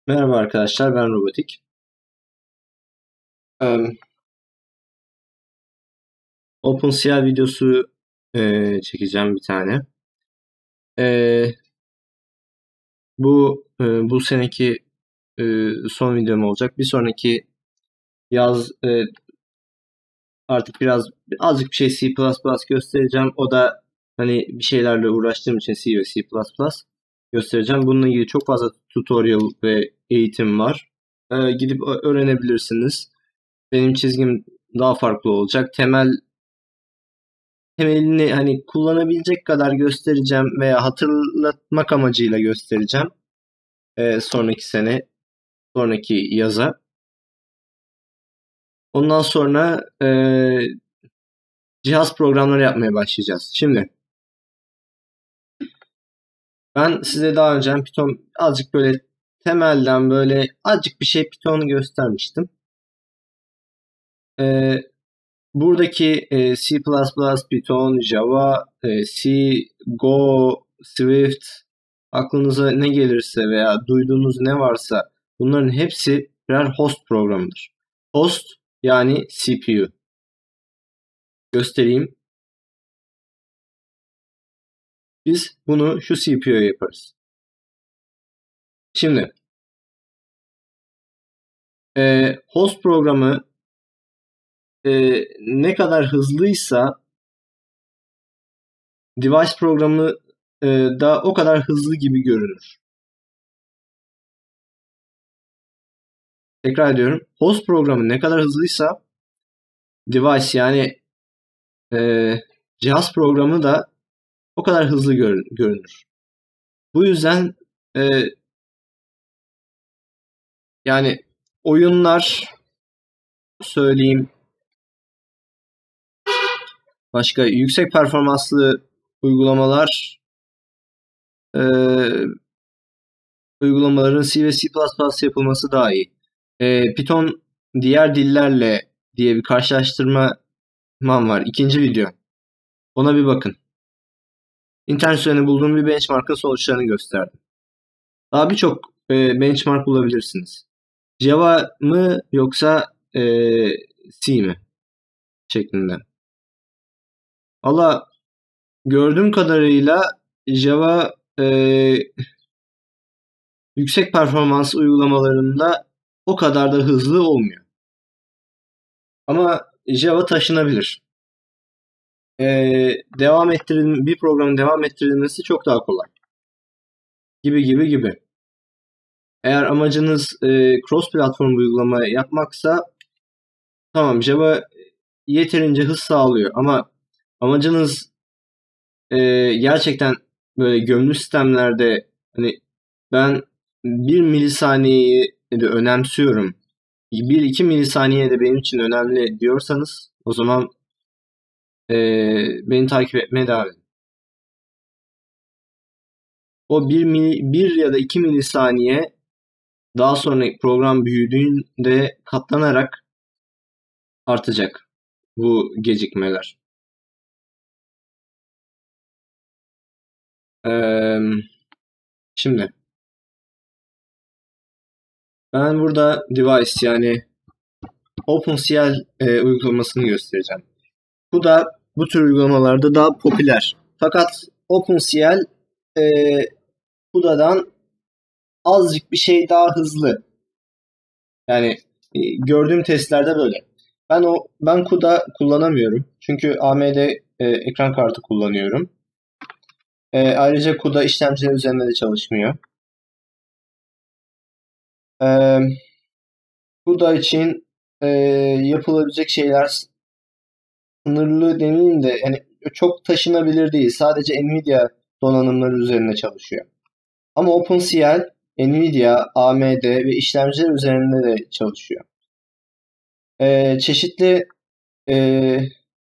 Merhaba arkadaşlar, ben Robotik. Em, OpenCL videosu çekeceğim bir tane. E, bu seneki son videom olacak. Bir sonraki yaz artık azıcık bir şey C++ göstereceğim. O da hani bir şeylerle uğraştığım için C ve C++ göstereceğim. Bununla ilgili çok fazla tutorial ve eğitim var. Gidip öğrenebilirsiniz. Benim çizgim daha farklı olacak. Temelini hani kullanabilecek kadar göstereceğim veya hatırlatmak amacıyla göstereceğim. Sonraki sene, sonraki yaza. Ondan sonra cihaz programları yapmaya başlayacağız. Şimdi ben size daha önce Python azıcık böyle temelden böyle azıcık bir şey Python'u göstermiştim. E, Buradaki C++, Python, Java, C, Go, Swift, aklınıza ne gelirse veya duyduğunuz ne varsa bunların hepsi birer host programıdır. Host yani CPU. Göstereyim. Biz bunu şu CPU'ya yaparız. Şimdi host programı ne kadar hızlıysa device programı da o kadar hızlı gibi görünür. Tekrar ediyorum. Host programı ne kadar hızlıysa device yani cihaz programı da o kadar hızlı görünür. Bu yüzden e, yani oyunlar söyleyeyim, başka yüksek performanslı uygulamalar, e, uygulamaların C ve C++ yapılması daha iyi. Python diğer dillerle diye bir karşılaştırma var. İkinci video. Ona bir bakın. İnternet üzerinde bulduğum bir benchmark'ın sonuçlarını gösterdim. Daha birçok benchmark bulabilirsiniz. Java mı yoksa C mi şeklinde. Valla gördüğüm kadarıyla Java yüksek performans uygulamalarında o kadar da hızlı olmuyor. Ama Java taşınabilir. Bir programın devam ettirilmesi çok daha kolay. Gibi. Eğer amacınız cross platform uygulama yapmaksa tamam, Java yeterince hız sağlıyor ama amacınız gerçekten böyle gömülü sistemlerde hani ben 1 milisaniyeyi de önemsiyorum. 1-2 milisaniye de benim için önemli diyorsanız o zaman beni takip etmeye devam edin. O 1 ya da 2 milisaniye daha sonra program büyüdüğünde katlanarak artacak bu gecikmeler. Şimdi ben burada device yani OpenCL uygulamasını göstereceğim. Bu da bu tür uygulamalarda daha popüler. Fakat OpenCL e, CUDA'dan azıcık bir şey daha hızlı. Yani gördüğüm testlerde böyle. Ben CUDA kullanamıyorum. Çünkü AMD ekran kartı kullanıyorum. Ayrıca CUDA işlemciler üzerinde de çalışmıyor. E, CUDA için yapılabilecek şeyler sınırlı demeyeyim de yani çok taşınabilir değil. Sadece Nvidia donanımları üzerinde çalışıyor. Ama OpenCL, Nvidia, AMD ve işlemciler üzerinde de çalışıyor. Çeşitli e,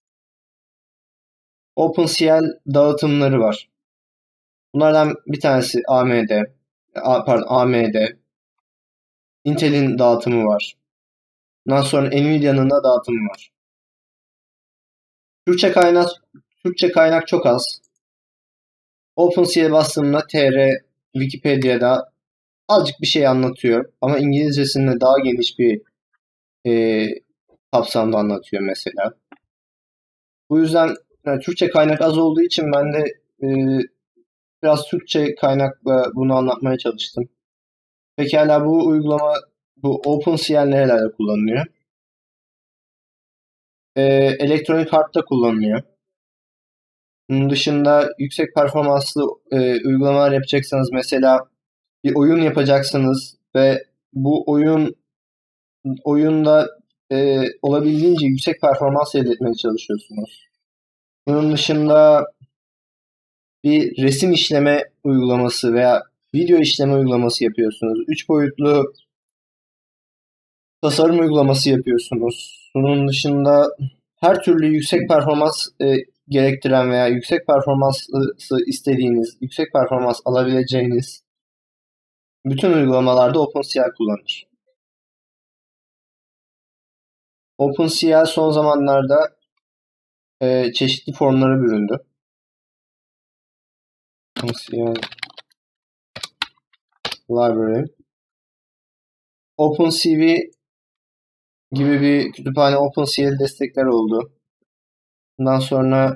OpenCL dağıtımları var. Bunlardan bir tanesi AMD, Intel'in dağıtımı var. Ondan sonra Nvidia'nın da dağıtımı var. Türkçe kaynak Türkçe kaynak çok az. OpenCL bastığımda TR Wikipedia'da azıcık bir şey anlatıyor ama İngilizcesinde daha geniş bir e, kapsamda anlatıyor mesela. Bu yüzden yani Türkçe kaynak az olduğu için ben de e, biraz Türkçe kaynakla bunu anlatmaya çalıştım. Pekala bu uygulama, bu OpenCL nerelerde kullanılıyor? E, Electronic Art'ta kullanılıyor. Bunun dışında yüksek performanslı uygulamalar yapacaksanız, mesela bir oyun yapacaksınız ve bu oyunda olabildiğince yüksek performans elde etmeye çalışıyorsunuz. Bunun dışında bir resim işleme uygulaması veya video işleme uygulaması yapıyorsunuz. 3 boyutlu tasarım uygulaması yapıyorsunuz. Bunun dışında her türlü yüksek performans gerektiren veya yüksek performansı istediğiniz, yüksek performans alabileceğiniz bütün uygulamalarda OpenCL kullanılır. OpenCL son zamanlarda çeşitli formlara büründü. OpenCL Library. OpenCV gibi bir kütüphane OpenCL destekler oldu. Bundan sonra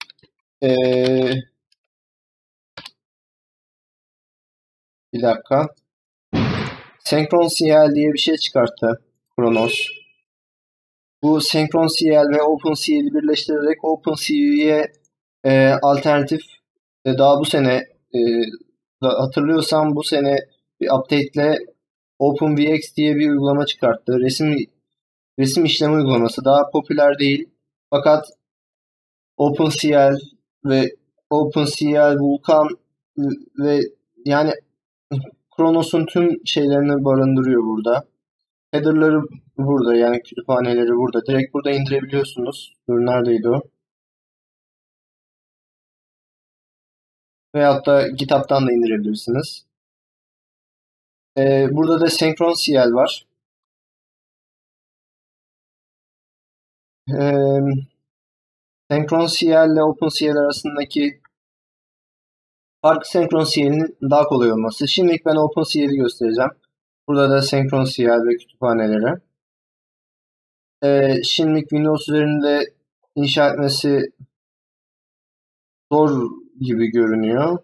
bir dakika. SyncronCL diye bir şey çıkarttı Kronos. Bu SyncronCL ve OpenCL'i birleştirerek OpenCV'ye alternatif daha bu sene hatırlıyorsam bu sene bir update'le OpenVX diye bir uygulama çıkarttı. Resim işleme uygulaması. Daha popüler değil. Fakat OpenCL ve OpenCL, Vulkan ve yani Kronos'un tüm şeylerini barındırıyor burada. Header'ları burada, yani kütüphaneleri burada. Direkt burada indirebiliyorsunuz. Dur, neredeydi o? Veyahut da GitHub'tan da indirebilirsiniz. Burada da SyncronCL var. SyncronCL ile OpenCL arasındaki fark SyncronCL'in daha kolay olması. Şimdilik ben OpenCL'i göstereceğim. Burada da SyncronCL ve kütüphaneleri. Şimdilik Windows üzerinde inşa etmesi zor gibi görünüyor.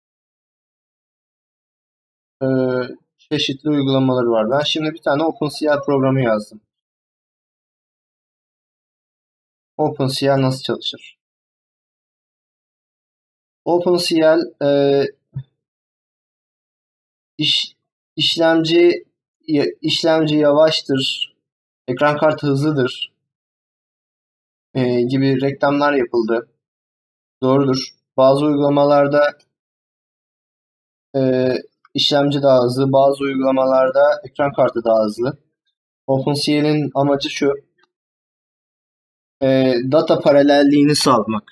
Ee, Çeşitli uygulamaları var. Ben şimdi bir tane OpenCL programı yazdım. OpenCL nasıl çalışır? OpenCL iş, işlemci işlemci yavaştır, ekran kartı hızlıdır gibi reklamlar yapıldı. Doğrudur. Bazı uygulamalarda e, işlemci daha hızlı, bazı uygulamalarda ekran kartı daha hızlı. OpenCL'in amacı şu: data paralelliğini sağlamak.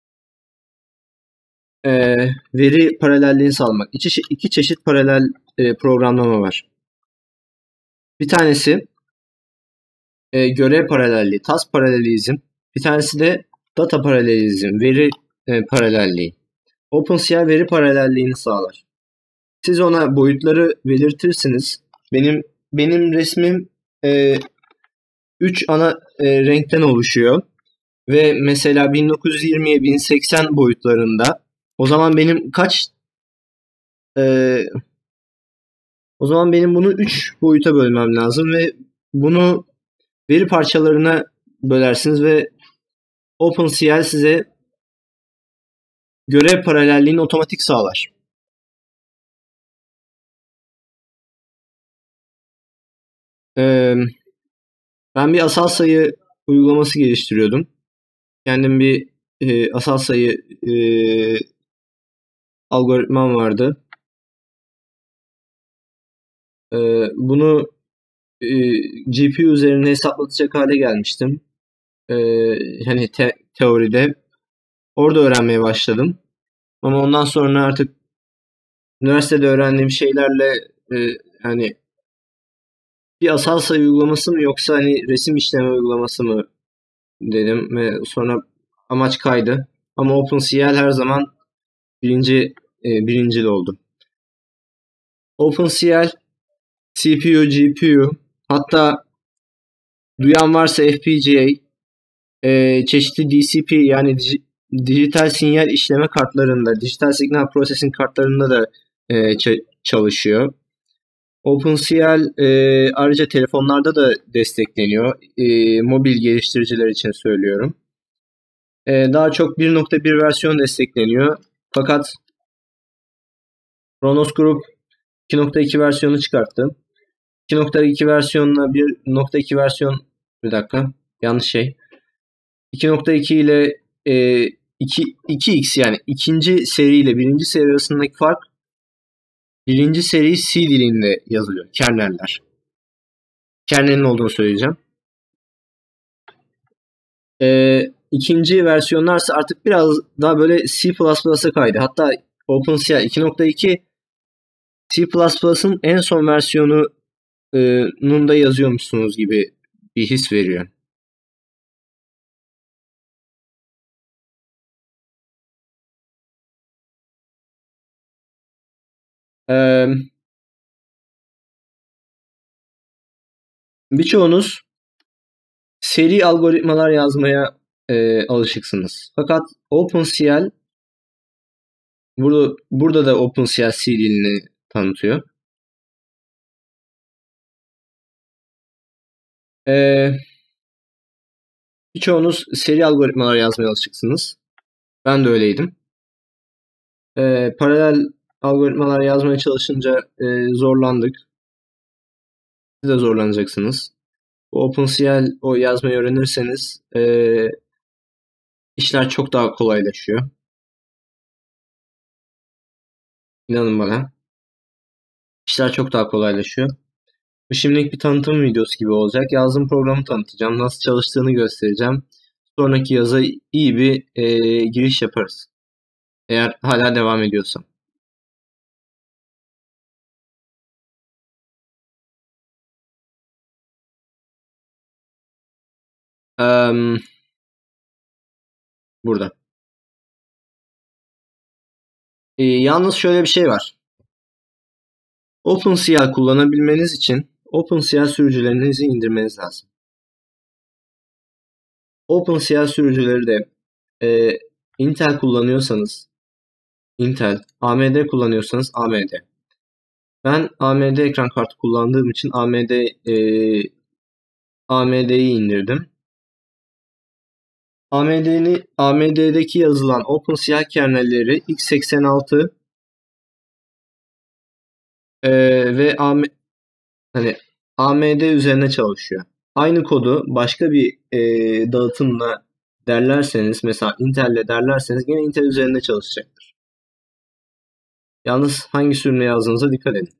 Veri paralelliğini sağlamak. İki çeşit paralel programlama var. Bir tanesi görev paralelliği, task paralelizm. Bir tanesi de data paralelizm, veri paralelliği. OpenCL veri paralelliğini sağlar. Siz ona boyutları belirtirsiniz. Benim resmim 3 ana renkten oluşuyor ve mesela 1920'ye 1080 boyutlarında. O zaman benim bunu 3 boyuta bölmem lazım ve bunu veri parçalarına bölersiniz ve OpenCL size görev paralelliğini otomatik sağlar. Ben bir asal sayı uygulaması geliştiriyordum. Kendim bir asal sayı algoritmam vardı. Bunu GPU üzerine hesaplatacak hale gelmiştim. Hani teoride. Orada öğrenmeye başladım. Ama ondan sonra artık üniversitede öğrendiğim şeylerle hani bir asal sayı uygulaması mı yoksa hani resim işleme uygulaması mı dedim ve sonra amaç kaydı. Ama OpenCL her zaman birincil oldu. OpenCL, CPU, GPU, hatta duyan varsa FPGA, çeşitli DCP yani dijital sinyal işleme kartlarında, dijital signal processing kartlarında da çalışıyor. OpenCL ayrıca telefonlarda da destekleniyor. Mobil geliştiriciler için söylüyorum. Daha çok 1.1 versiyon destekleniyor. Fakat Kronos Group 2.2 versiyonu çıkarttı. 2.2 versiyonla 1.2 versiyon, bir dakika yanlış şey. 2.2 ile 2x yani ikinci seri ile birinci seri arasındaki fark, birinci seri C dilinde yazılıyor. Kernerler. Kernel'in olduğunu söyleyeceğim. İkinci versiyonlarsa artık biraz daha böyle C++'a kaydı. Hatta OpenCL 2.2 C++'ın en son versiyonunun da yazıyormuşsunuz gibi bir his veriyor. Birçoğunuz seri algoritmalar yazmaya alışıksınız. Fakat OpenCL burada da OpenCL C dilini tanıtıyor. Birçoğunuz seri algoritmalar yazmaya alışıksınız. Ben de öyleydim. Paralel algoritmalar yazmaya çalışınca zorlandık. Siz de zorlanacaksınız. OpenCL o yazmayı öğrenirseniz işler çok daha kolaylaşıyor. İnanın bana. İşler çok daha kolaylaşıyor. Bu şimdilik bir tanıtım videosu gibi olacak. Yazdığım programı tanıtacağım. Nasıl çalıştığını göstereceğim. Sonraki yaza iyi bir giriş yaparız. Eğer hala devam ediyorsam. Burada. Yalnız şöyle bir şey var. OpenCL kullanabilmeniz için OpenCL sürücülerinizi indirmeniz lazım. OpenCL sürücüleri de Intel kullanıyorsanız Intel, AMD kullanıyorsanız AMD. Ben AMD ekran kartı kullandığım için AMD'yi indirdim. AMD'deki yazılan OpenCL kernelleri x86 ve AMD üzerine çalışıyor. Aynı kodu başka bir dağıtımla derlerseniz, mesela Intel'le derlerseniz gene Intel üzerinde çalışacaktır. Yalnız hangi sürümle yazdığınıza dikkat edin.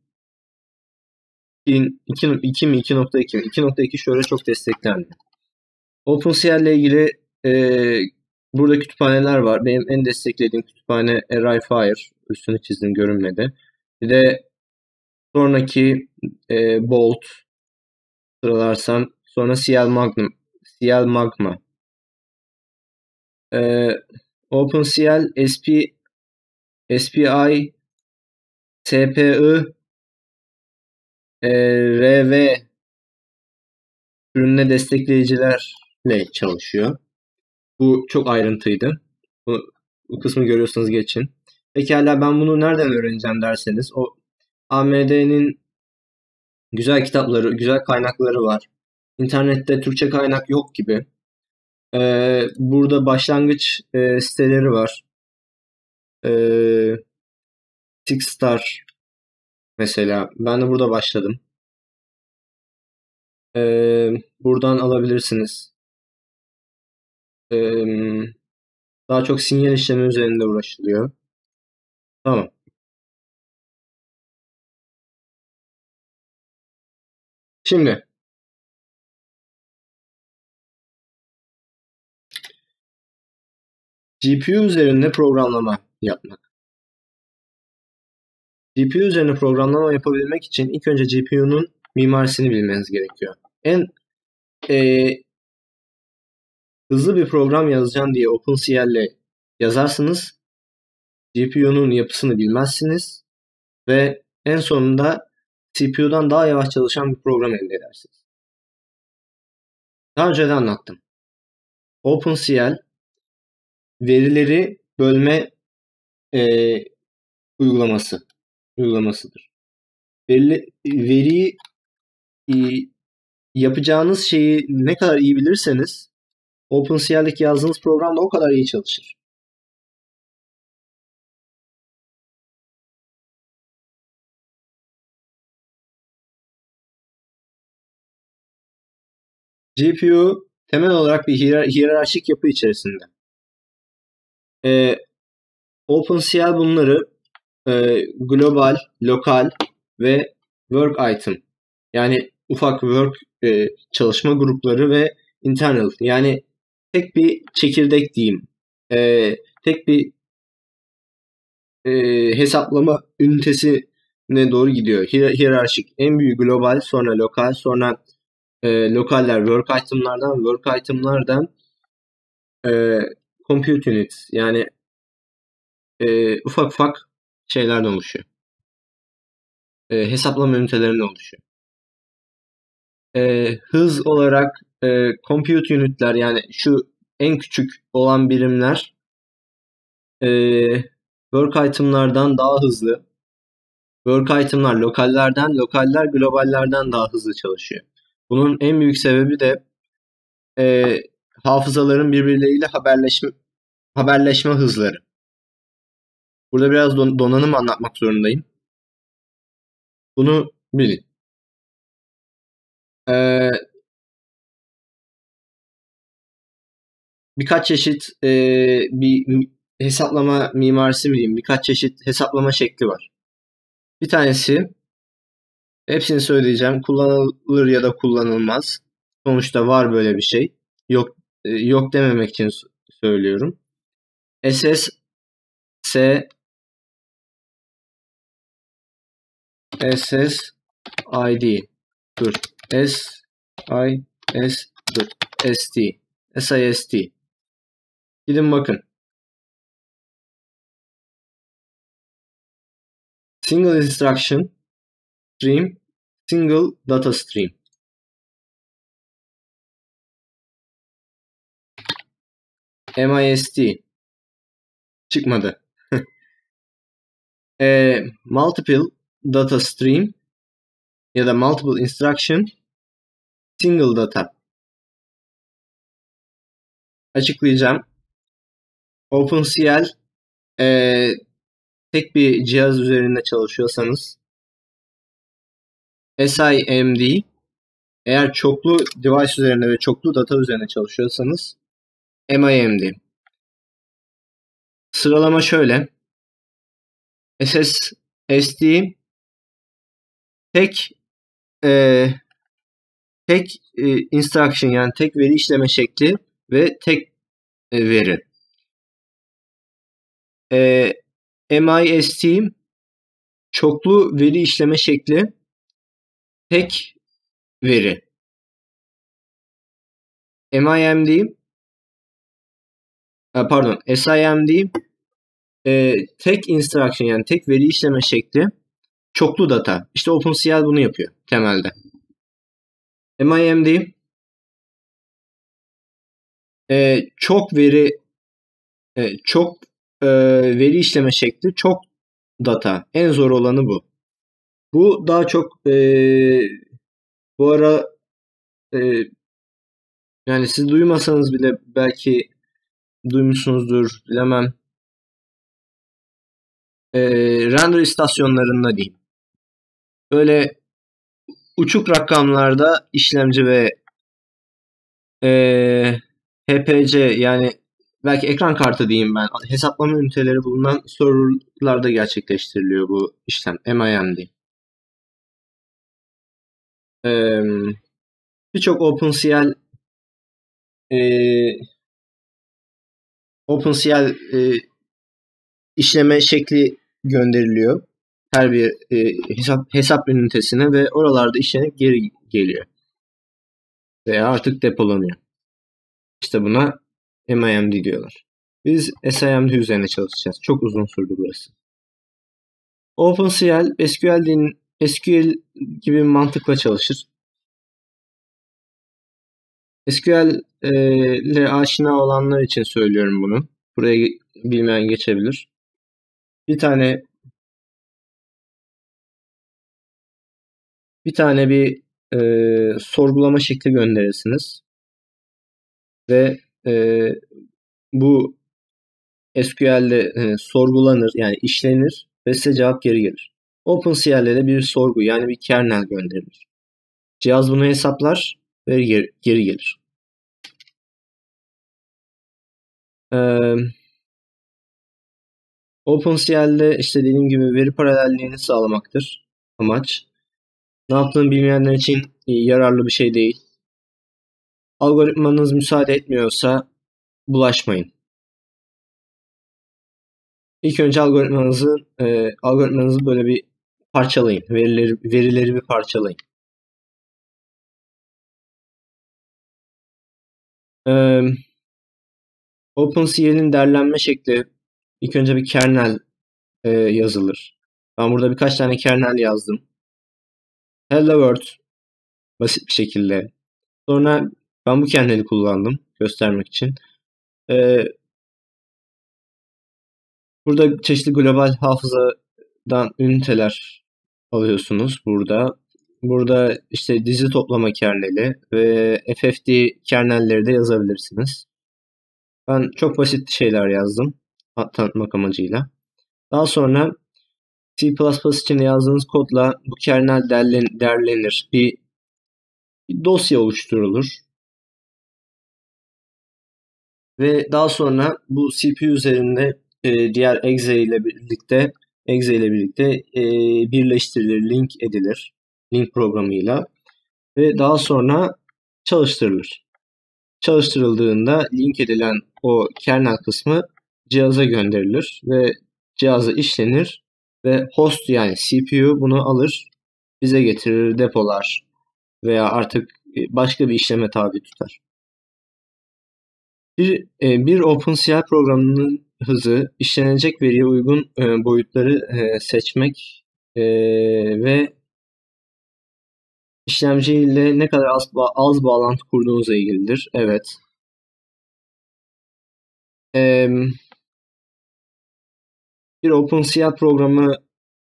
2 mi 2.2 mi? 2.2 şöyle çok desteklenmiyor. OpenCL ile ilgili burada kütüphaneler var. Benim en desteklediğim kütüphane Array Fire. Üstünü çizdim, görünmedi. Bir de sonraki Bolt sıralarsam, sonra CL Magma. OpenCL SPI SPI RV ürününe destekleyicilerle çalışıyor. Bu çok ayrıntıydı. Bu kısmı görüyorsanız geçin. Pekala, ben bunu nereden öğreneceğim derseniz, o AMD'nin güzel kitapları, güzel kaynakları var. İnternette Türkçe kaynak yok gibi. Burada başlangıç siteleri var. Sixstar mesela. Ben de burada başladım. Buradan alabilirsiniz. Daha çok sinyal işlemi üzerinde uğraşılıyor. Tamam. Şimdi GPU üzerinde programlama yapmak. GPU üzerine programlama yapabilmek için ilk önce GPU'nun mimarisini bilmeniz gerekiyor. En hızlı bir program yazacağım diye OpenCL'le yazarsınız. GPU'nun yapısını bilmezsiniz ve en sonunda CPU'dan daha yavaş çalışan bir program elde edersiniz. Daha önce de anlattım. OpenCL verileri bölme e, uygulamasıdır. Veriyi e, yapacağınız şeyi ne kadar iyi bilirseniz OpenCL'deki yazdığınız program da o kadar iyi çalışır. GPU temel olarak bir hiyerarşik yapı içerisinde. OpenCL bunları global, lokal ve work item, yani ufak work çalışma grupları ve internal, yani tek bir çekirdek diyeyim, tek bir hesaplama ünitesine doğru gidiyor. Hiyerarşik. En büyüğü global, sonra lokal, sonra lokaller work itemlardan compute units, yani ufak ufak şeylerden oluşuyor. Hesaplama ünitelerinden oluşuyor. Hız olarak compute unitler, yani şu en küçük olan birimler work itemlardan daha hızlı. Work itemlar lokaller globallerden daha hızlı çalışıyor. Bunun en büyük sebebi de hafızaların birbirleriyle haberleşme hızları. Burada biraz donanım anlatmak zorundayım. Bunu bilin. Ee, Birkaç çeşit bir hesaplama mimarisi mi diyeyim, birkaç çeşit hesaplama şekli var. Bir tanesi, hepsini söyleyeceğim, kullanılır ya da kullanılmaz. Sonuçta var böyle bir şey. Yok dememek için söylüyorum. SSID, dur, SIST. Gidin bakın. Single instruction stream, single data stream. MIST çıkmadı. Multiple data stream ya da multiple instruction, single data. Açıklayacağım. OpenCL tek bir cihaz üzerinde çalışıyorsanız, SIMD eğer çoklu device üzerinde ve çoklu data üzerine çalışıyorsanız, MIMD. Sıralama şöyle. SSD tek instruction, yani tek veri işleme şekli ve tek veri. MIST çoklu veri işleme şekli, tek veri. SIMD tek instruction, yani tek veri işleme şekli, çoklu data. İşte OpenCL bunu yapıyor temelde. MIMD çok veri işleme şekli, çok data. En zor olanı bu. Bu daha çok bu ara yani siz duymasanız bile belki duymuşsunuzdur, bilemem. Render istasyonlarında diyeyim. Böyle uçuk rakamlarda işlemci ve HPC, yani belki ekran kartı diyeyim ben, hesaplama üniteleri bulunan serverlarda gerçekleştiriliyor bu işlem. MIMD. Birçok OpenCL işleme şekli gönderiliyor her bir hesap ünitesine ve oralarda işlenip geri geliyor veya artık depolanıyor. İşte buna MIMD diyorlar. Biz SIMD üzerine çalışacağız. Çok uzun sürdü burası. OpenCL, SQL gibi bir mantıkla çalışır. SQL ile aşina olanlar için söylüyorum bunu. Buraya bilmeyen geçebilir. Bir tane sorgulama şekli gönderirsiniz ve bu SQL'de sorgulanır, yani işlenir ve size cevap geri gelir. OpenCL'de de bir sorgu, yani bir kernel gönderilir. Cihaz bunu hesaplar ve geri gelir. OpenCL'de işte dediğim gibi veri paralelliğini sağlamaktır amaç. Ne yaptığını bilmeyenler için yararlı bir şey değil. Algoritmanız müsaade etmiyorsa bulaşmayın. İlk önce algoritmanızı böyle bir parçalayın. Verileri bir parçalayın. OpenCL'in derlenme şekli, ilk önce bir kernel yazılır. Ben burada birkaç tane kernel yazdım. Hello World, basit bir şekilde. Sonra ben bu kerneli kullandım göstermek için. Ee, Burada çeşitli global hafızadan üniteler alıyorsunuz burada. Burada işte dizi toplama kerneli ve FFT kernelleri de yazabilirsiniz. Ben çok basit şeyler yazdım tanıtmak amacıyla. Daha sonra C++ için yazdığınız kodla bu kernel derlenir. Bir dosya oluşturulur. Ve daha sonra bu CPU üzerinde diğer exe ile birlikte birleştirilir, link edilir. Link programıyla ve daha sonra çalıştırılır. Çalıştırıldığında link edilen o kernel kısmı cihaza gönderilir ve cihaza işlenir ve host, yani CPU bunu alır, bize getirir, depolar veya artık başka bir işleme tabi tutar. Bir OpenCL programının hızı, işlenecek veriye uygun boyutları seçmek ve işlemci ile ne kadar az bağlantı kurduğunuzla ilgilidir. Evet. Bir OpenCL programı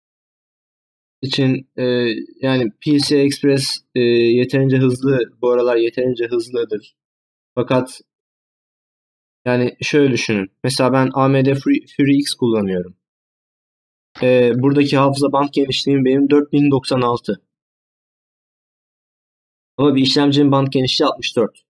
için yani PCI Express yeterince hızlı, bu aralar yeterince hızlıdır. Fakat yani şöyle düşünün. Mesela ben AMD FreeX kullanıyorum. Buradaki hafıza band genişliğim benim 4096. Ama bir işlemcinin band genişliği 64.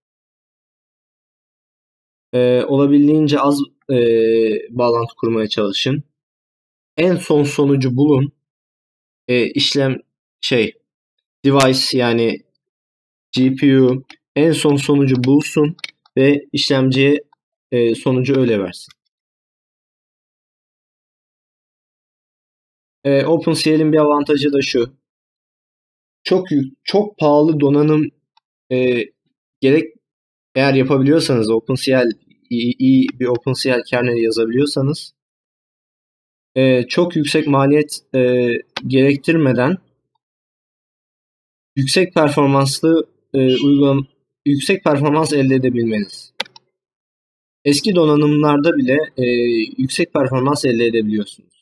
Olabildiğince az bağlantı kurmaya çalışın. En son sonucu bulun. İşlem şey device, yani GPU en son sonucu bulsun ve işlemciye sonucu öyle versin. OpenCL'in bir avantajı da şu. Çok pahalı donanım e, gerek eğer yapabiliyorsanız, iyi bir OpenCL kerneli yazabiliyorsanız çok yüksek maliyet gerektirmeden yüksek performanslı yüksek performans elde edebilmeniz. Eski donanımlarda bile yüksek performans elde edebiliyorsunuz.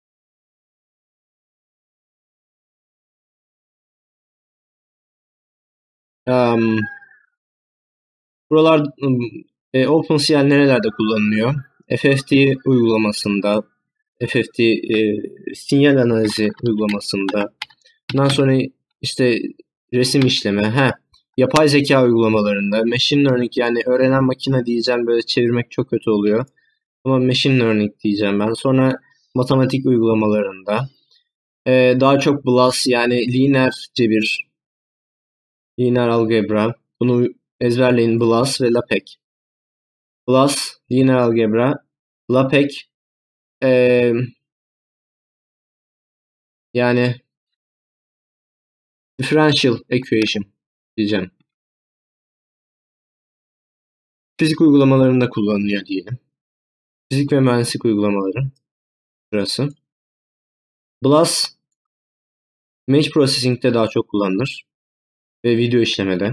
Buralar OpenCL nerelerde kullanılıyor? FFT uygulamasında, FFT sinyal analizi uygulamasında. Bundan sonra işte resim işleme, yapay zeka uygulamalarında, machine learning, yani öğrenen makine diyeceğim, böyle çevirmek çok kötü oluyor. Ama machine learning diyeceğim ben. Sonra matematik uygulamalarında. Daha çok BLAS, yani lineer algebra. Bunu ezberleyin: BLAS ve LAPEC. BLAS, lineer algebra, LAPEC, ee, yani differential equation diyeceğim. Fizik uygulamalarında kullanılıyor diyelim. Fizik ve mühendislik uygulamaları burası. BLAS Image Processing'de daha çok kullanılır ve video işlemede.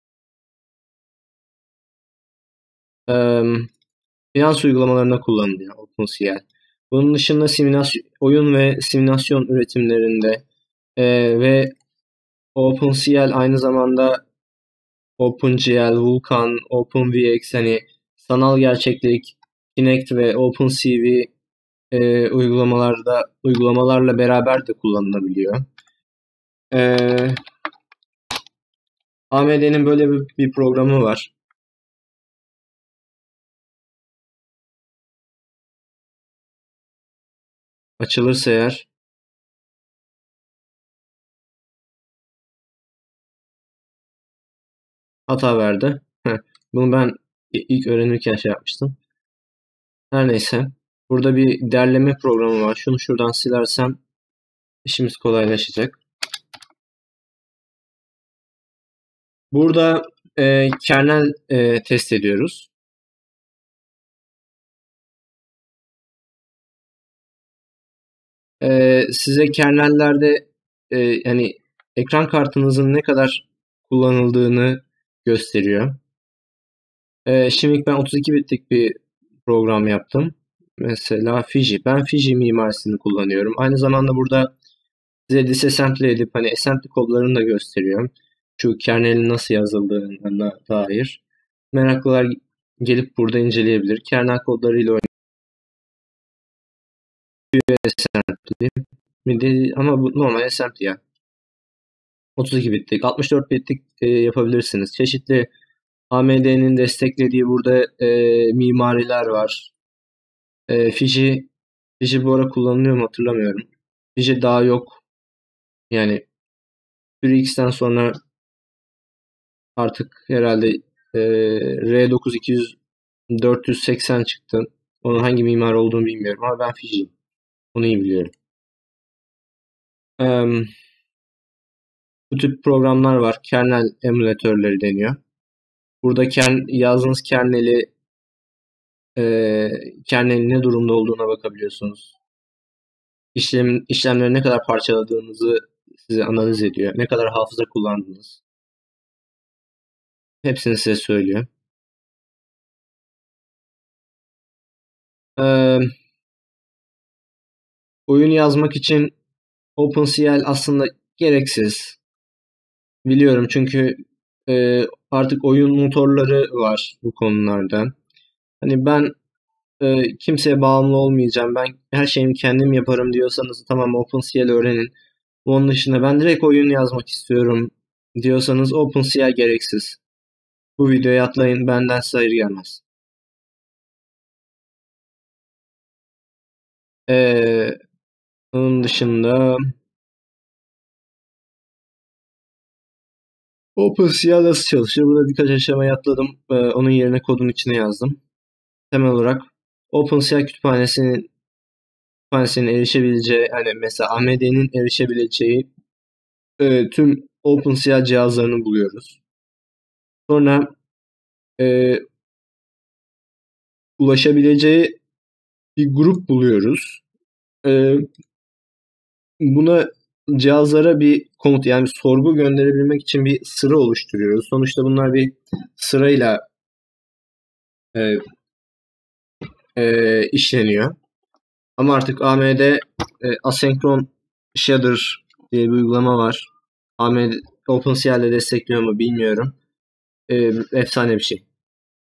Finans uygulamalarında kullanılıyor OpenCL. Bunun dışında oyun ve simülasyon üretimlerinde ve OpenCL aynı zamanda OpenGL, Vulkan, OpenVX, hani sanal gerçeklik, Kinect ve OpenCV uygulamalarla beraber de kullanılabiliyor. AMD'nin böyle bir programı var. Açılırsa eğer hata verdi. Bunu ben ilk öğrenirken şey yapmıştım. Her neyse. Burada bir derleme programı var. Şunu şuradan silersem işimiz kolaylaşacak. Burada kernel test ediyoruz. Size kernellerde yani ekran kartınızın ne kadar kullanıldığını gösteriyor. Şimdi ben 32 bitlik bir program yaptım. Mesela Fiji. Ben Fiji mimarisini kullanıyorum. Aynı zamanda burada size disassembly edip hani assembly kodlarını da gösteriyor. Şu kernelin nasıl yazıldığına dair. Meraklılar gelip burada inceleyebilir. Kernel kodlarıyla assembly. Ama bu normal assembly ya. 32 bitlik, 64 bitlik yapabilirsiniz. Çeşitli AMD'nin desteklediği burada mimariler var. Fiji bu ara kullanılıyor mu hatırlamıyorum. Fiji daha yok. Yani FreeX'ten sonra artık herhalde R9 200 480 çıktı. Onun hangi mimar olduğunu bilmiyorum ama ben Fiji'yim. Onu iyi biliyorum. Bu tip programlar var. Kernel emülatörleri deniyor. Burada yazdığınız kernelin ne durumda olduğuna bakabiliyorsunuz. İşlemleri ne kadar parçaladığınızı size analiz ediyor. Ne kadar hafıza kullandınız. Hepsini size söylüyor. Oyun yazmak için OpenCL aslında gereksiz. Biliyorum çünkü artık oyun motorları var bu konularda. Hani ben kimseye bağımlı olmayacağım. Ben her şeyimi kendim yaparım diyorsanız tamam OpenCL öğrenin. Onun dışında ben direkt oyun yazmak istiyorum diyorsanız OpenCL gereksiz. Bu videoya atlayın, benden size hayır gelmez. Onun dışında OpenCL nasıl çalışır? Burada birkaç aşamayı atladım. Onun yerine kodun içine yazdım. Temel olarak OpenCL kütüphanesinin erişebileceği, hani mesela AMD'nin erişebileceği tüm OpenCL cihazlarını buluyoruz. Sonra ulaşabileceği bir grup buluyoruz. Buna cihazlara bir komut, yani bir sorgu gönderebilmek için bir sıra oluşturuyoruz. Sonuçta bunlar bir sırayla işleniyor. Ama artık AMD asenkron shader diye bir uygulama var. AMD OpenCL'de destekliyor mu bilmiyorum. Efsane bir şey.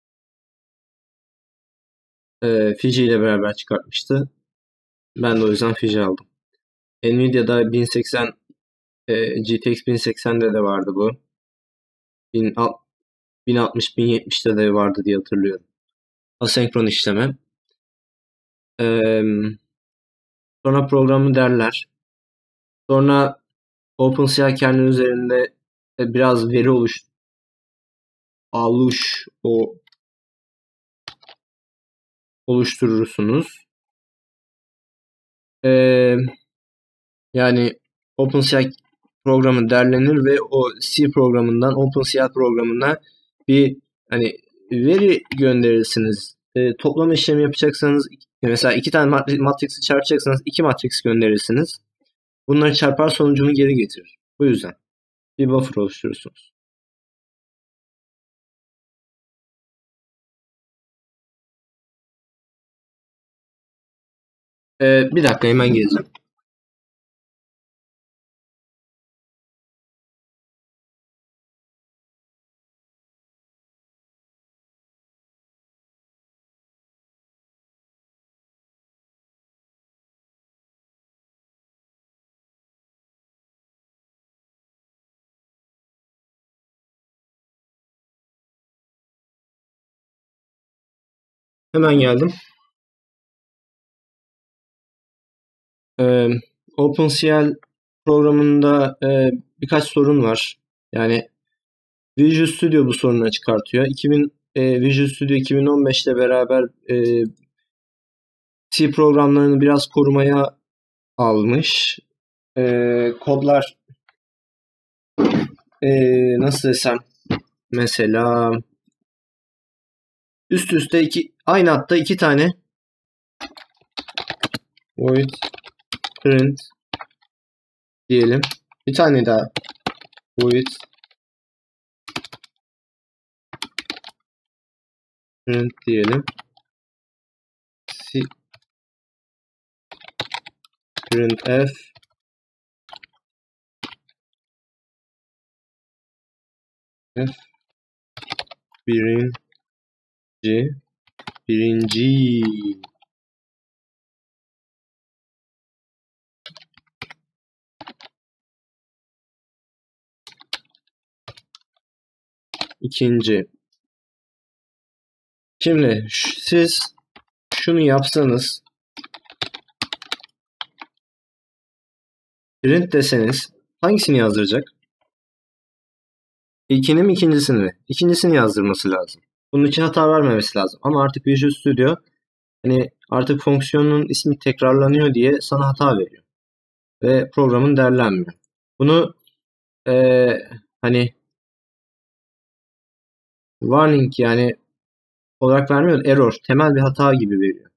Fiji ile beraber çıkartmıştı. Ben de o yüzden Fiji aldım. Nvidia'da 1080 GTX 1080'de de vardı bu. 1060 1070'te de vardı diye hatırlıyorum. Asenkron işleme. Sonra programı derler. Sonra OpenCL kernel üzerinde biraz veri oluşturursunuz. Yani OpenCL programı derlenir ve o C programından OpenCL programına bir hani veri gönderirsiniz. Toplama işlemi yapacaksanız mesela iki tane matriksi çarpacaksanız iki matrix gönderirsiniz. Bunları çarpar, sonucunu geri getirir. Bu yüzden bir buffer oluşturursunuz. Bir dakika, hemen geleceğim. Hemen geldim. Ee, OpenCL programında birkaç sorun var. Yani Visual Studio bu sorunu çıkartıyor. Visual Studio 2015'te beraber C programlarını biraz korumaya almış. Kodlar nasıl desem, mesela üst üste aynı hatta iki tane void print diyelim. Bir tane daha void print diyelim. Printf birinci ikinci. Şimdi siz şunu yapsanız, print deseniz hangisini yazdıracak? İlkini mi, ikincisini mi? İkincisini yazdırması lazım. Bunun için hata vermemesi lazım. Ama artık Visual Studio hani artık fonksiyonun ismi tekrarlanıyor diye sana hata veriyor. Ve programın değerlenmiyor. Bunu hani warning yani olarak vermiyor, error, temel bir hata gibi veriyor.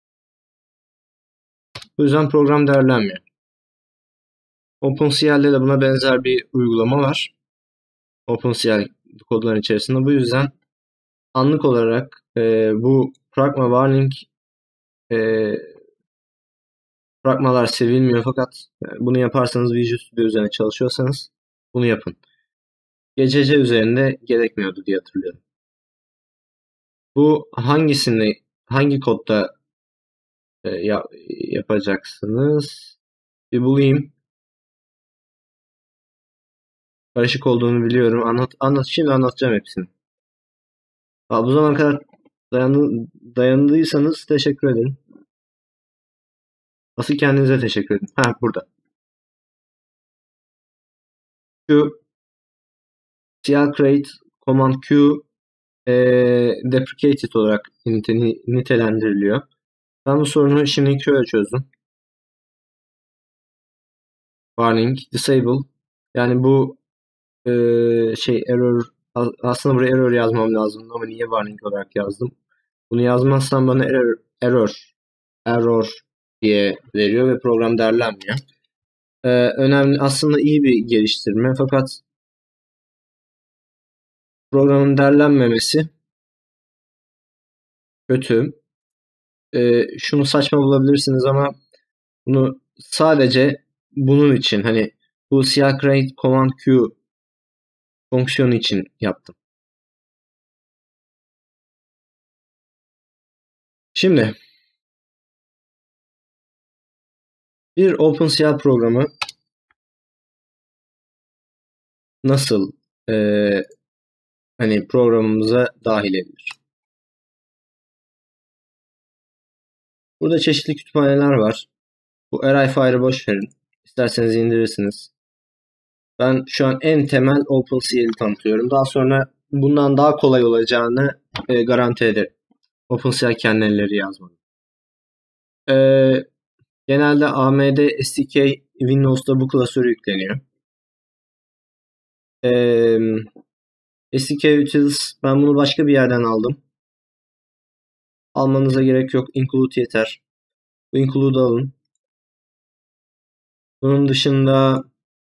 Bu yüzden program değerlenmiyor. OpenCL'de de buna benzer bir uygulama var. OpenCL kodların içerisinde. Bu yüzden anlık olarak bu pragma warning pragmalar sevilmiyor, fakat bunu yaparsanız, Visual Studio üzerine çalışıyorsanız bunu yapın. GCC üzerinde gerekmiyordu diye hatırlıyorum. Bu hangi kodda yapacaksınız? Bir bulayım. Karışık olduğunu biliyorum. Şimdi anlatacağım hepsini. Bu zamana kadar dayandıysanız teşekkür ederim. Asıl kendinize teşekkür edin. Burada. Şu create command Q deprecated olarak nitelendiriliyor. Ben bu sorunu şimdi şöyle çözdüm. Warning, disable. Yani bu error, aslında buraya error yazmam lazım ama niye warning olarak yazdım? Bunu yazmazsam bana error diye veriyor ve program değerlenmiyor. Önemli, aslında iyi bir geliştirme, fakat programın değerlenmemesi kötü. Şunu saçma bulabilirsiniz ama bunu sadece bunun için, hani bu create command Q fonksiyonu için yaptım. Şimdi bir OpenCL programı nasıl hani programımıza dahil edilir? Burada çeşitli kütüphaneler var. Bu Array boş verin. İsterseniz indirirsiniz. Ben şu an en temel OpenCL'i tanıtıyorum. Daha sonra bundan daha kolay olacağını garanti ederim. OpenCL kendileri yazmadım. Genelde AMD SDK Windows'ta bu klasör yükleniyor. SDK Utils, ben bunu başka bir yerden aldım. Almanıza gerek yok. Include yeter. Bu include alın. Bunun dışında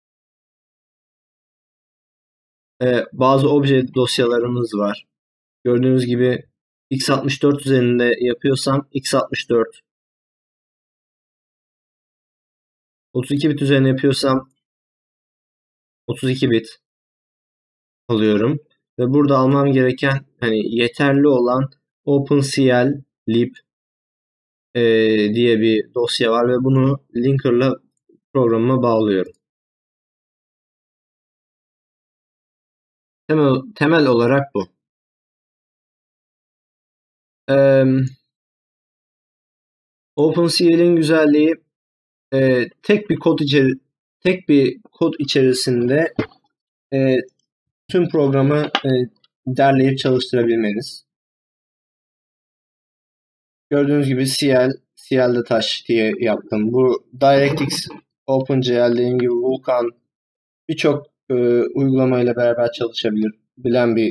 bazı obje dosyalarımız var. Gördüğünüz gibi x64 üzerinde yapıyorsam x64, 32 bit üzerine yapıyorsam 32 bit alıyorum. Ve burada almam gereken hani yeterli olan OpenCL lib diye bir dosya var ve bunu linker'la programıma bağlıyorum. Temel olarak bu. OpenCL'in güzelliği tek bir kod içerisinde tüm programı derleyip çalıştırabilmeniz. Gördüğünüz gibi CL'de taş diye yaptım. Bu DirectX, OpenGL, dediğim gibi Vulkan birçok uygulamayla beraber çalışabilen bir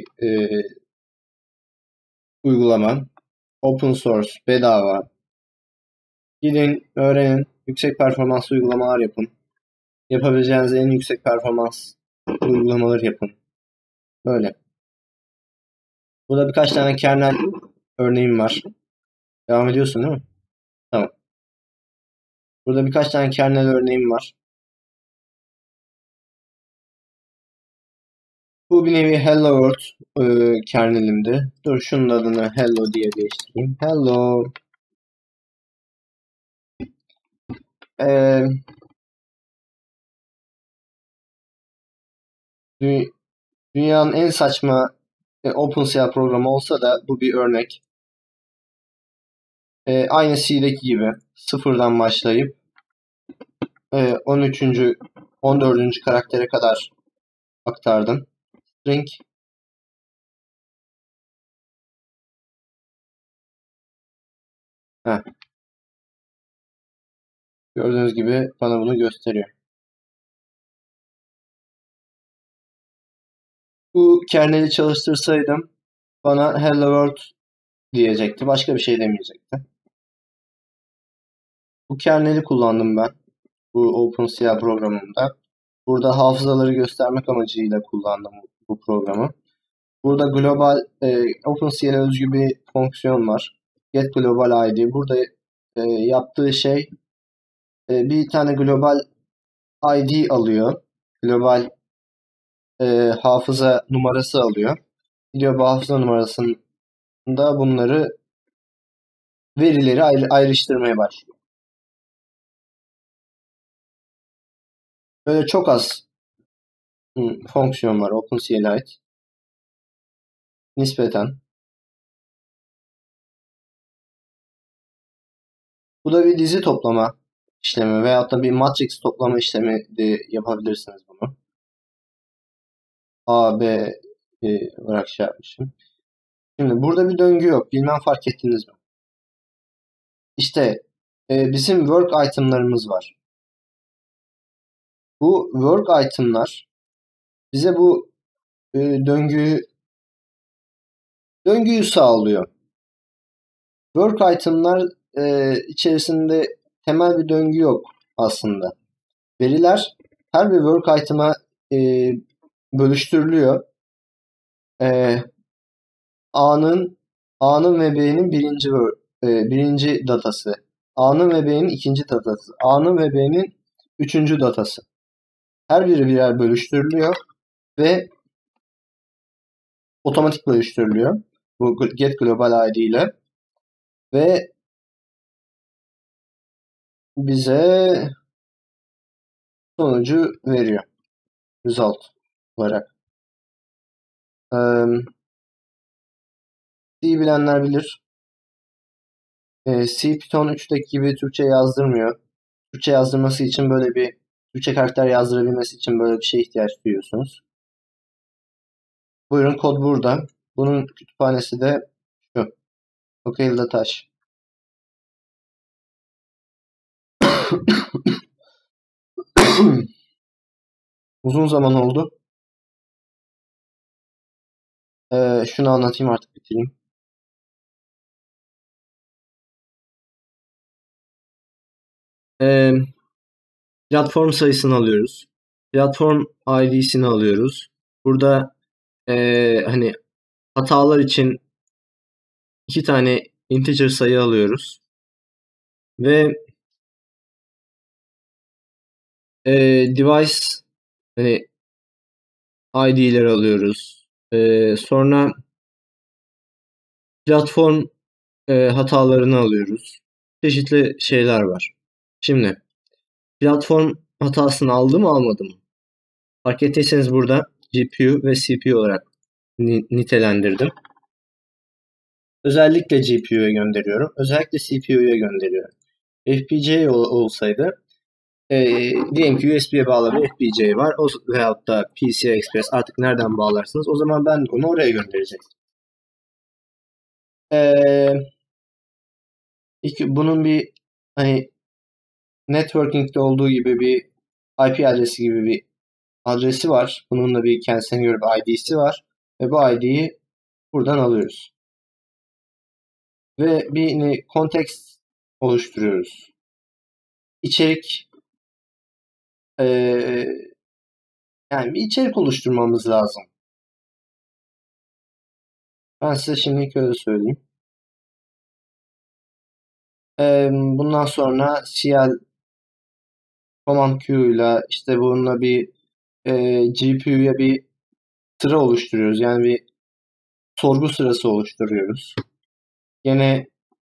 uygulama. Open source, bedava. Gidin, öğrenin, yüksek performanslı uygulamalar yapın. Yapabileceğiniz en yüksek performans uygulamaları yapın. Böyle. Burada birkaç tane kernel örneğim var. Devam ediyorsun değil mi? Tamam. Burada birkaç tane kernel örneğim var. Bu bir nevi Hello World kernelimdi. Dur şunun adını Hello diye değiştireyim. Hello. E, dünyanın en saçma OpenCL programı olsa da bu bir örnek. Aynı C'deki gibi sıfırdan başlayıp 13. 14. karaktere kadar aktardım. String. Heh, gördüğünüz gibi bana bunu gösteriyor. Bu kerneli çalıştırsaydım bana Hello World diyecekti. Başka bir şey demeyecekti. Bu kerneli kullandım ben. Bu OpenCL programında. Burada hafızaları göstermek amacıyla kullandım bu programı. Burada global OpenCL'e özgü bir fonksiyon var. Get Global ID. Burada yaptığı şey bir tane global ID alıyor. Global hafıza numarası alıyor. Gidiyor bu hafıza numarasında verileri ayrıştırmaya başlıyor. Böyle çok az fonksiyon var OpenCL'e ait. Nispeten. Bu da bir dizi toplama işlemi veyahut da bir matrix toplama işlemi de yapabilirsiniz bunu. A, B olarak şey yapmışım. Şimdi burada bir döngü yok. Bilmem fark ettiniz mi? İşte bizim work itemlarımız var. Bu work itemlar bize bu döngüyü sağlıyor. Work itemlar içerisinde temel bir döngü yok aslında. Veriler her bir work item'a e, bölüştürülüyor. E, A'nın ve B'nin birinci datası. A'nın ve B'nin ikinci datası. A'nın ve B'nin üçüncü datası. Her biri birer bölüştürülüyor ve otomatik bölüştürülüyor. Bu get global ID ile ve bize sonucu veriyor. Result olarak. C bilenler bilir. C Python 3'teki gibi Türkçe yazdırmıyor. Türkçe yazdırması için Türkçe karakter yazdırabilmesi için böyle bir şeye ihtiyaç duyuyorsunuz. Buyurun kod burada. Bunun kütüphanesi de şu. Locale'da taş. Uzun zaman oldu. Şunu anlatayım artık bitireyim. Platform sayısını alıyoruz. Platform ID'sini alıyoruz. Burada hani hatalar için 2 tane integer sayı alıyoruz. Ve device hani ID'leri alıyoruz. Sonra platform hatalarını alıyoruz. Çeşitli şeyler var. Şimdi platform hatasını aldı mı almadı mı? Fark ettiyseniz burada GPU ve CPU olarak nitelendirdim. Özellikle GPU'ya gönderiyorum. Özellikle CPU'ya gönderiyorum. FPGA olsaydı diyelim ki USB'ye bağlı bir FPGA var veyahut da PCI Express artık nereden bağlarsınız? O zaman ben onu oraya göndereceğim. Bunun bir hani networking'de olduğu gibi bir IP adresi gibi bir adresi var. Bununla bir kendisine göre bir ID'si var. Ve bu ID'yi buradan alıyoruz. Ve bir context oluşturuyoruz. İçerik yani bir içerik oluşturmamız lazım. Ben size şimdi öyle söyleyeyim. Bundan sonra CL Command Q ile işte bununla bir GPU'ya bir sıra oluşturuyoruz. Yani bir sorgu sırası oluşturuyoruz. Yine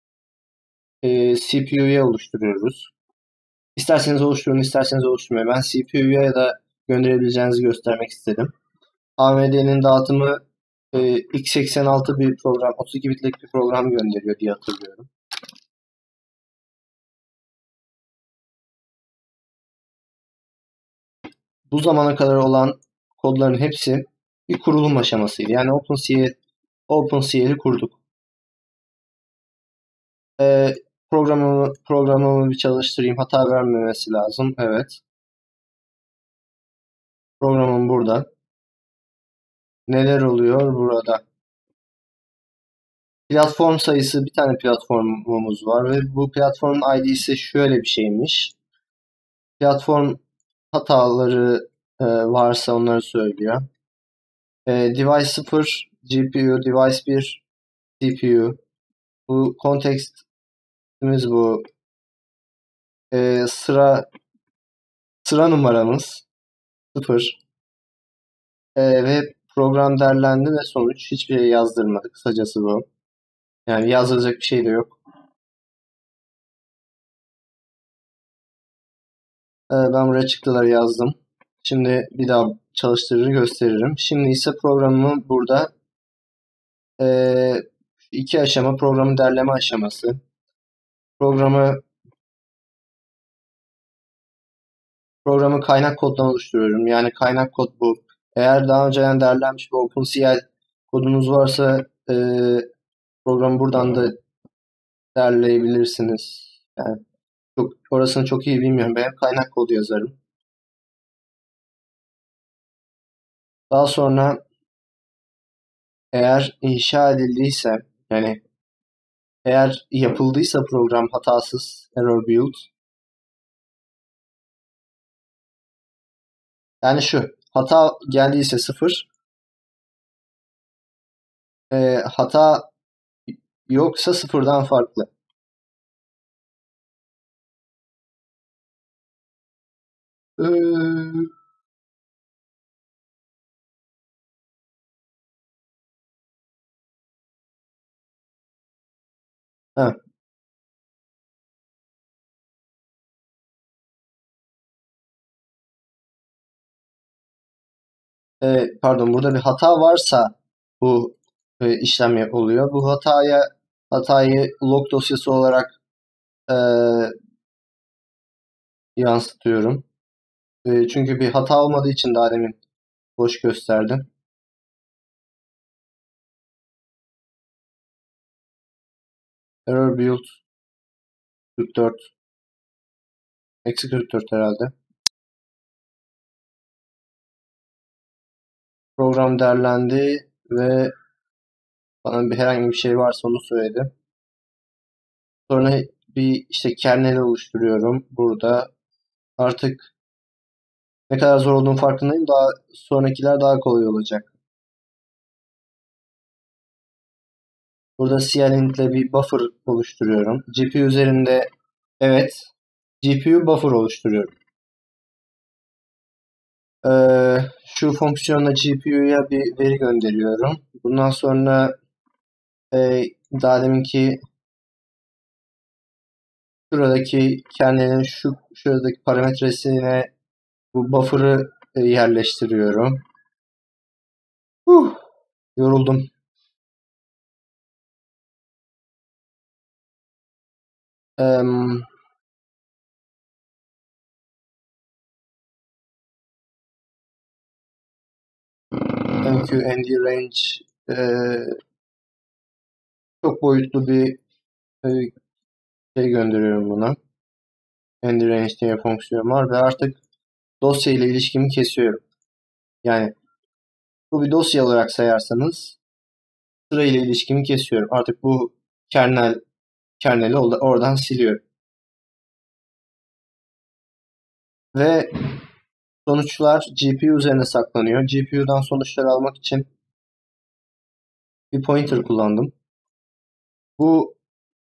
CPU'ya oluşturuyoruz. İsterseniz oluşturun, isterseniz oluşturmayın. Ben CPU'ya ya da gönderebileceğinizi göstermek istedim. AMD'nin dağıtımı x86 bir program, 32 bitlik bir program gönderiyor diye hatırlıyorum. Bu zamana kadar olan kodların hepsi bir kurulum aşamasıydı. Yani OpenCL'i kurduk. Programımı bir çalıştırayım. Hata vermemesi lazım. Evet. Programım burada. Neler oluyor burada? Platform sayısı bir tane platformumuz var ve bu platformun ID'si şöyle bir şeymiş. Platform hataları varsa onları söylüyor. Device 0 GPU, device 1 CPU. Bu kontekstimiz bu. Sıra numaramız 0. Ve program derlendi ve sonuç hiçbir şey yazdırmadık. Kısacası bu. Yani yazdıracak bir şey de yok. Ben buraya çıktıları yazdım. Şimdi bir daha çalıştırır gösteririm. Şimdi ise programımı burada 2 aşama programı derleme aşaması. Programı kaynak koddan oluşturuyorum. Yani kaynak kod bu. Eğer daha önceden derlenmiş bir OpenCL kodunuz varsa programı buradan da derleyebilirsiniz. Yani orasını çok iyi bilmiyorum. Ben kaynak kodu yazarım. Daha sonra eğer inşa edildiyse yani eğer yapıldıysa program hatasız error build yani şu hata geldiyse 0 hata yoksa sıfırdan farklı. Ee, ha, pardon burada bir hata varsa bu işlem oluyor. Bu hatayı log dosyası olarak e, yansıtıyorum. Çünkü bir hata olmadığı için daha demin boş gösterdim. Error build 44 eksi 44 herhalde. Program derlendi ve bana herhangi bir şey varsa onu söyledi. Sonra bir işte kernel oluşturuyorum burada. Artık ne kadar zor olduğunu farkındayım. Daha sonrakiler daha kolay olacak. Burada CLint ile bir buffer oluşturuyorum. GPU üzerinde evet GPU buffer oluşturuyorum. Şu fonksiyonla GPU'ya bir veri gönderiyorum. Bundan sonra daha deminki şuradaki kernelin şuradaki parametresine bu buffer'ı yerleştiriyorum. Yoruldum. Thank you ND range çok boyutlu bir şey gönderiyorum buna. ND range diye fonksiyon var ve artık dosya ile ilişkimi kesiyorum. Yani bu bir dosya olarak sayarsanız sıra ile ilişkimi kesiyorum. Artık bu kerneli oradan siliyorum. Ve sonuçlar GPU üzerine saklanıyor. GPU'dan sonuçları almak için bir pointer kullandım. Bu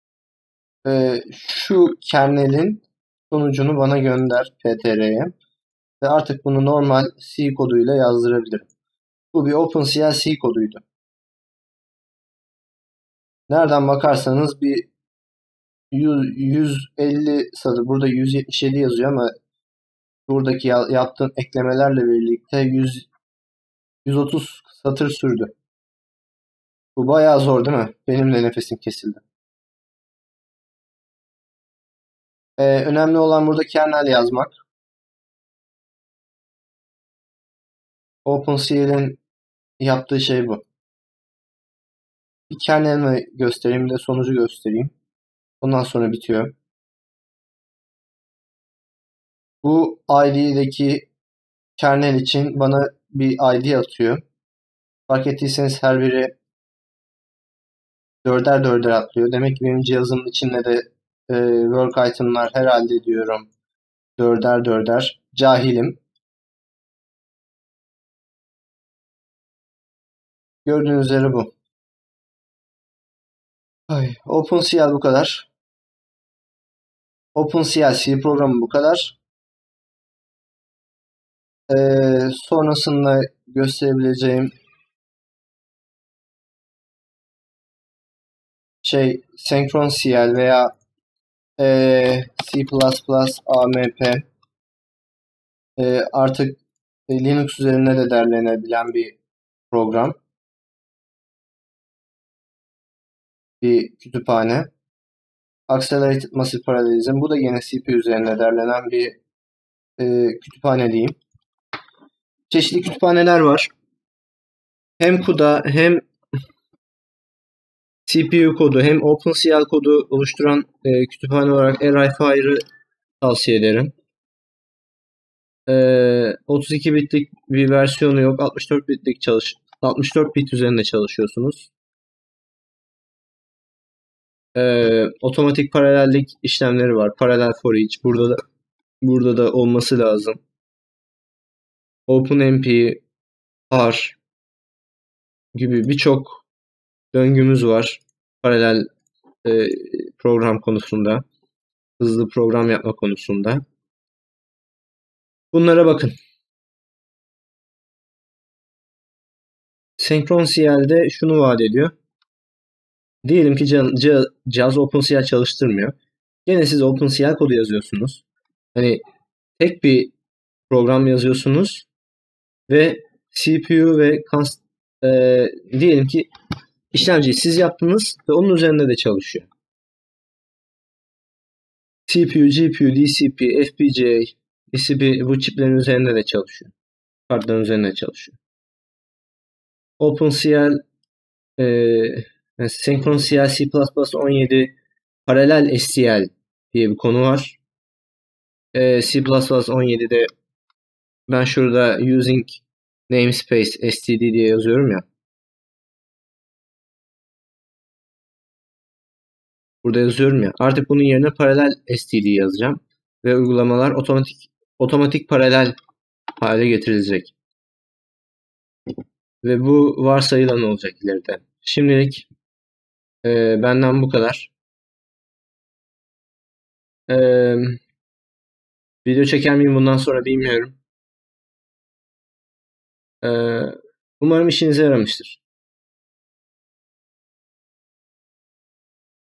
şu kernelin sonucunu bana gönder PTR'ye ve artık bunu normal C koduyla yazdırabilirim. Bu bir OpenCL C koduydu. Nereden bakarsanız bir 150 satır, burada 177 yazıyor ama buradaki yaptığım eklemelerle birlikte 130 satır sürdü. Bu bayağı zor değil mi? Benim de nefesim kesildi. Önemli olan burada kernel yazmak. OpenCL'in yaptığı şey bu. Bir kernelimi göstereyim, bir de sonucu göstereyim. Ondan sonra bitiyor. Bu ID'deki kernel için bana bir ID atıyor. Fark ettiyseniz her biri dörder dörder atlıyor. Demek ki benim cihazımın içinde de work item'lar herhalde diyorum dörder dörder. Cahilim. Gördüğünüz üzere bu. OpenCL bu kadar. OpenCL C programı bu kadar. Sonrasında gösterebileceğim şey Senkron CL veya C++ AMP artık Linux üzerinde de derlenebilen bir program. Bir kütüphane. Accelerated Massive Parallelism. Bu da yine CPU üzerinde derlenen bir kütüphane diyeyim. Çeşitli kütüphaneler var. Hem CUDA hem CPU kodu hem OpenCL kodu oluşturan kütüphane olarak Array tavsiye ederim. 32 bitlik bir versiyonu yok. 64 bit üzerinde çalışıyorsunuz. Otomatik paralellik işlemleri var. Parallel for each. Burada da olması lazım. OpenMP, PAR gibi birçok döngümüz var. Paralel program konusunda. Hızlı program yapma konusunda. Bunlara bakın. Senkron CL'de şunu vaat ediyor. Diyelim ki cihaz OpenCL çalıştırmıyor. Gene siz OpenCL kodu yazıyorsunuz. Hani tek bir program yazıyorsunuz ve CPU ve diyelim ki işlemciyi siz yaptınız ve onun üzerinde de çalışıyor. CPU, GPU, DCP, FPGA, DCP bu çiplerin üzerinde de çalışıyor. Kartların üzerinde de çalışıyor. OpenCL Senkron CL C++ 17 paralel STL diye bir konu var. C++ 17'de ben şurada using namespace std diye yazıyorum ya. Burada yazıyorum ya. Artık bunun yerine paralel std yazacağım. Ve uygulamalar otomatik otomatik paralel hale getirilecek. Ve bu varsayılan olacak ileride. Şimdilik benden bu kadar. Video çeker miyim bundan sonra bilmiyorum. Umarım işinize yaramıştır.